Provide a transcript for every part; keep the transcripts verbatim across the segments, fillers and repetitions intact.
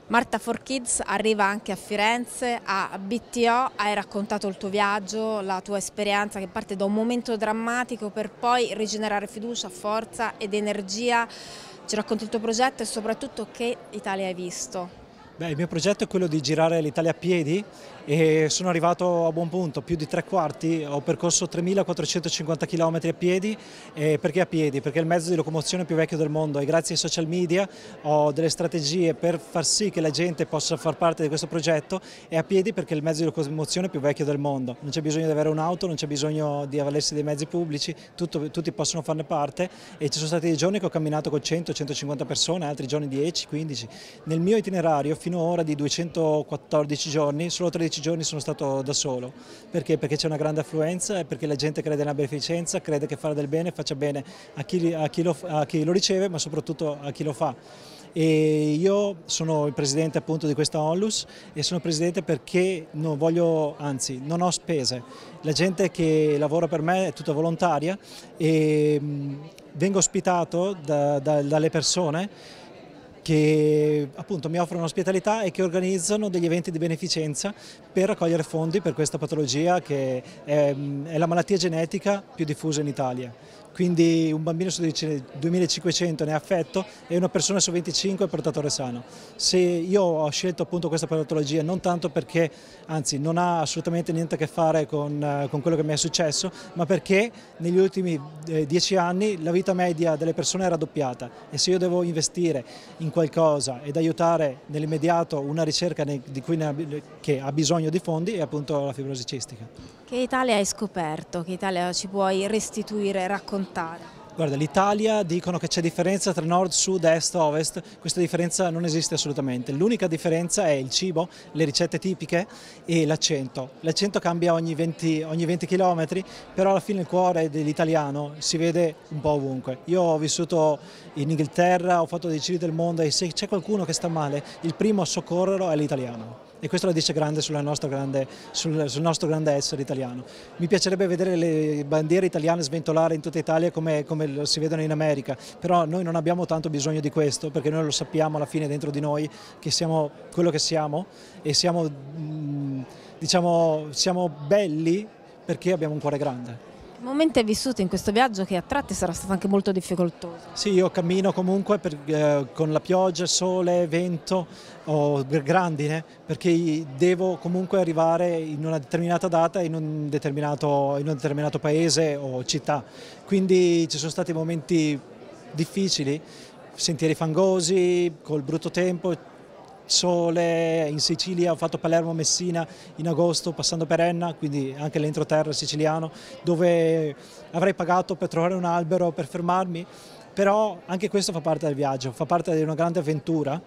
Marta for Kids arriva anche a Firenze, a B T O, hai raccontato il tuo viaggio, la tua esperienza che parte da un momento drammatico per poi rigenerare fiducia, forza ed energia. Ci racconti il tuo progetto e soprattutto che Italia hai visto? Beh, il mio progetto è quello di girare l'Italia a piedi e sono arrivato a buon punto, più di tre quarti, ho percorso tremilaquattrocentocinquanta chilometri a piedi. Eh, perché a piedi? Perché è il mezzo di locomozione più vecchio del mondo e grazie ai social media ho delle strategie per far sì che la gente possa far parte di questo progetto, e a piedi perché è il mezzo di locomozione più vecchio del mondo. Non c'è bisogno di avere un'auto, non c'è bisogno di avvalersi dei mezzi pubblici, tutto, tutti possono farne parte, e ci sono stati dei giorni che ho camminato con cento centocinquanta persone, altri giorni dieci quindici. Nel mio itinerario finora di duecentoquattordici giorni, solo tredici giorni sono stato da solo. Perché? Perché c'è una grande affluenza e perché la gente crede nella beneficenza, crede che fare del bene faccia bene a chi, a chi, lo, a chi lo riceve, ma soprattutto a chi lo fa. E io sono il presidente appunto di questa Onlus e sono presidente perché non voglio, anzi non ho spese. La gente che lavora per me è tutta volontaria e mh, vengo ospitato da, da, dalle persone che appunto mi offrono ospitalità e che organizzano degli eventi di beneficenza per raccogliere fondi per questa patologia che è, è la malattia genetica più diffusa in Italia. Quindi un bambino su duemilacinquecento ne è affetto e una persona su venticinque è portatore sano. Se io ho scelto appunto questa patologia non tanto perché, anzi non ha assolutamente niente a che fare con, con quello che mi è successo, ma perché negli ultimi eh, dieci anni la vita media delle persone è raddoppiata, e se io devo investire in qualcosa ed aiutare nell'immediato una ricerca di cui ne ha, che ha bisogno di fondi, è appunto la fibrosi cistica. Che Italia hai scoperto? Che Italia ci puoi restituire, raccontare? Guarda, l'Italia dicono che c'è differenza tra nord, sud, est, ovest, questa differenza non esiste assolutamente. L'unica differenza è il cibo, le ricette tipiche e l'accento. L'accento cambia ogni venti, ogni venti chilometri, però alla fine il cuore dell'italiano si vede un po' ovunque. Io ho vissuto in Inghilterra, ho fatto dei giri del mondo e se c'è qualcuno che sta male, il primo a soccorrerlo è l'italiano. E questo la dice grande, sulla nostra grande sul, sul nostro grande essere italiano. Mi piacerebbe vedere le bandiere italiane sventolare in tutta Italia come, come si vedono in America, però noi non abbiamo tanto bisogno di questo, perché noi lo sappiamo alla fine dentro di noi che siamo quello che siamo e siamo, diciamo, siamo belli perché abbiamo un cuore grande. Che momento hai vissuto in questo viaggio che a tratti sarà stato anche molto difficoltoso? Sì, io cammino comunque per, eh, con la pioggia, sole, vento o grandine, perché devo comunque arrivare in una determinata data in un determinato, in un determinato paese o città. Quindi ci sono stati momenti difficili, sentieri fangosi, col brutto tempo, sole. In Sicilia ho fatto Palermo-Messina in agosto passando per Enna, quindi anche l'entroterra siciliano, dove avrei pagato per trovare un albero per fermarmi, però anche questo fa parte del viaggio, fa parte di una grande avventura,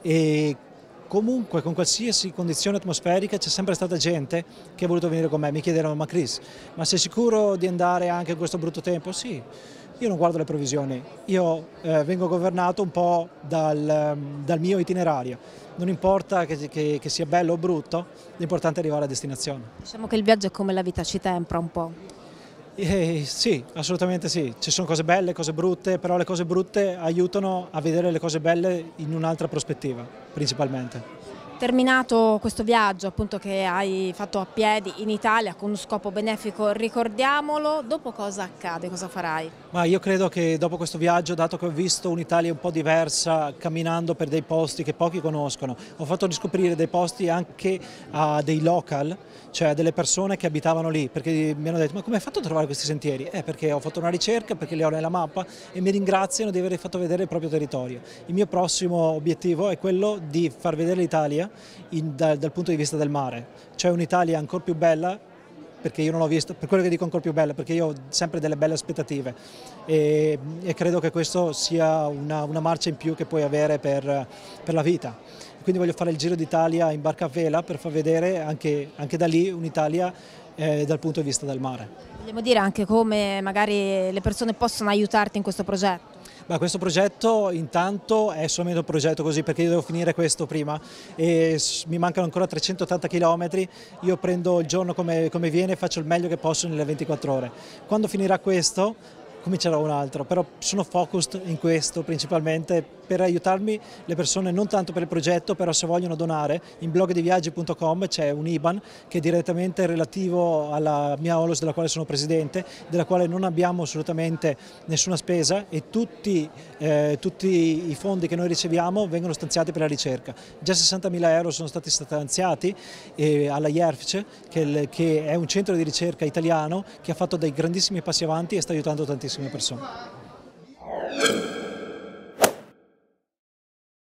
e comunque con qualsiasi condizione atmosferica c'è sempre stata gente che ha voluto venire con me. Mi chiedevano: ma Chris, ma sei sicuro di andare anche in questo brutto tempo? Sì. Io non guardo le previsioni, io eh, vengo governato un po' dal, dal mio itinerario. Non importa che, che, che sia bello o brutto, l'importante è arrivare a destinazione. Diciamo che il viaggio è come la vita, ci tempra un po'. Eh, sì, assolutamente sì. Ci sono cose belle, cose brutte, però le cose brutte aiutano a vedere le cose belle in un'altra prospettiva, principalmente. Terminato questo viaggio appunto che hai fatto a piedi in Italia con uno scopo benefico, ricordiamolo, dopo cosa accade, cosa farai? Ma io credo che dopo questo viaggio, dato che ho visto un'Italia un po' diversa, camminando per dei posti che pochi conoscono, ho fatto riscoprire dei posti anche a dei local, cioè a delle persone che abitavano lì, perché mi hanno detto: ma come hai fatto a trovare questi sentieri? Eh, perché ho fatto una ricerca, perché li ho nella mappa, e mi ringraziano di aver fatto vedere il proprio territorio. Il mio prossimo obiettivo è quello di far vedere l'Italia In, da, dal punto di vista del mare, cioè un'Italia ancora più bella, perché io non l'ho vista, per quello che dico ancora più bella, perché io ho sempre delle belle aspettative e, e credo che questo sia una, una marcia in più che puoi avere per, per la vita. Quindi voglio fare il giro d'Italia in barca a vela per far vedere anche, anche da lì un'Italia eh, dal punto di vista del mare. Vogliamo dire anche come magari le persone possono aiutarti in questo progetto? Ma questo progetto intanto è solamente un progetto così, perché io devo finire questo prima e mi mancano ancora trecentottanta chilometri. Io prendo il giorno come, come viene e faccio il meglio che posso nelle ventiquattro ore. Quando finirà questo comincerò un altro, però sono focused in questo principalmente per aiutarmi le persone, non tanto per il progetto, però se vogliono donare in blogdiviaggi punto com c'è un I B A N che è direttamente relativo alla mia Olos della quale sono presidente, della quale non abbiamo assolutamente nessuna spesa e tutti, eh, tutti i fondi che noi riceviamo vengono stanziati per la ricerca. Già sessantamila euro sono stati stanziati eh, alla I E R F C, che, che è un centro di ricerca italiano che ha fatto dei grandissimi passi avanti e sta aiutando tantissime persone.